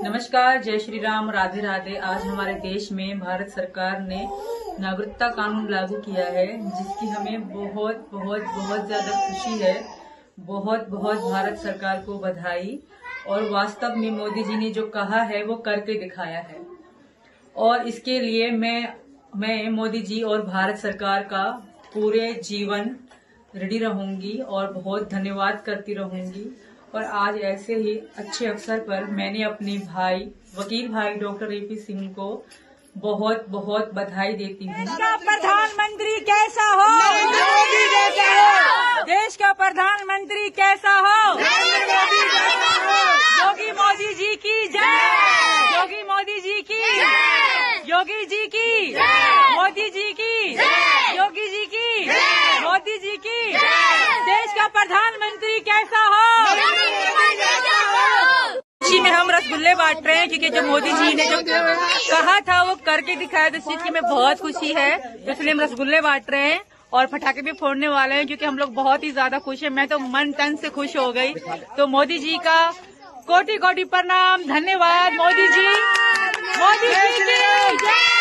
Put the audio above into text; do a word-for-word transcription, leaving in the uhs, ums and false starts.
नमस्कार, जय श्री राम, राधे राधे। आज हमारे देश में भारत सरकार ने नागरिकता कानून लागू किया है, जिसकी हमें बहुत बहुत बहुत ज्यादा खुशी है। बहुत बहुत भारत सरकार को बधाई। और वास्तव में मोदी जी ने जो कहा है वो करके दिखाया है, और इसके लिए मैं मैं मोदी जी और भारत सरकार का पूरे जीवन रेडी रहूंगी और बहुत धन्यवाद करती रहूंगी। और आज ऐसे ही अच्छे अवसर पर मैंने अपने भाई वकील भाई डॉक्टर ए पी सिंह को बहुत बहुत बधाई देती हूँ। देश का प्रधानमंत्री कैसा हो? देश का प्रधानमंत्री कैसा हो? योगी मोदी जी की जय। योगी मोदी जी की योगी जी की मोदी जी की योगी जी की मोदी जी की। देश का प्रधानमंत्री कैसा हो? खुशी में हम रसगुल्ले बांट रहे हैं, क्योंकि जो मोदी जी ने जो कहा था वो करके दिखाया, तो इस चीज की में बहुत खुशी है। इसलिए हम रसगुल्ले बांट रहे हैं और पटाखे भी फोड़ने वाले हैं, क्योंकि हम लोग बहुत ही ज्यादा खुश हैं। मैं तो मन तन से खुश हो गई। तो मोदी जी का कोटि कोटि प्रणाम, धन्यवाद। मोदी जी मोदी जी की जय।